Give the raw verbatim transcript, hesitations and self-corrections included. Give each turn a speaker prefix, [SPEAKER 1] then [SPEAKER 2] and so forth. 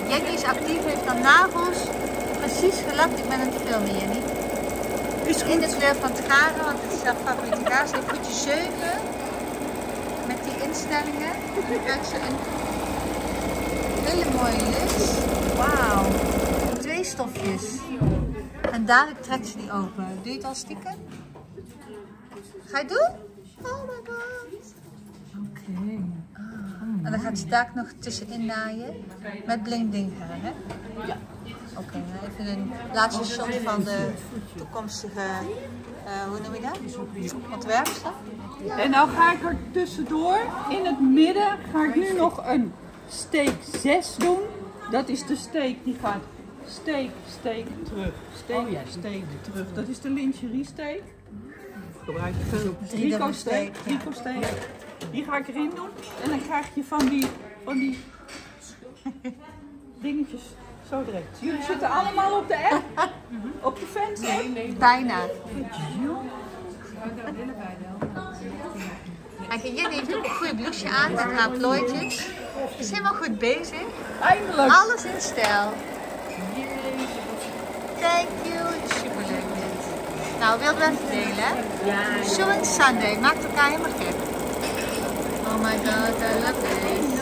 [SPEAKER 1] Jenny is actief, heeft dan nagels precies gelakt. Ik ben aan het filmen, Jenny.
[SPEAKER 2] Is goed.
[SPEAKER 1] In de kleur van het garen, want het is haar favoriete kaas. Ze heeft voetje zeven met die instellingen. Nu krijgt ze een hele mooie lus. Wauw. Twee stofjes. En dadelijk trekt ze die open. Doe je het al stiekem? Ga je het doen? Oh my god.
[SPEAKER 2] Oké. Okay.
[SPEAKER 1] Oh, en dan gaat ze daar nog tussenin naaien. Met bling bling haar, hè?
[SPEAKER 2] Ja.
[SPEAKER 1] Oké, okay, even een laatste shot van de toekomstige, uh, hoe noem je dat? Ontwerpster.
[SPEAKER 2] En nou ga ik er tussendoor, in het midden, ga ik nu nog een steek zes doen. Dat is de steek die gaat steek, steek, terug, steek, oh ja, steek, terug. Dat is de lingerie steek. Gebruik je veel. Rico steek, Rico steek. Die ga ik erin doen. En dan krijg je van die, van die dingetjes zo direct. Jullie zitten allemaal op de app? Op de fans?
[SPEAKER 1] Nee, nee. Bijna. Kijk, Jenny heeft ook een goede blouseje aan met haar plooitjes. Ze is helemaal goed bezig.
[SPEAKER 2] Eindelijk.
[SPEAKER 1] Alles in stijl. Thank you. Super leuk dit. Nou, wilden we even delen, hè? Ja. Sewing Sunday. Maakt elkaar helemaal gek. Oh my god, I love it.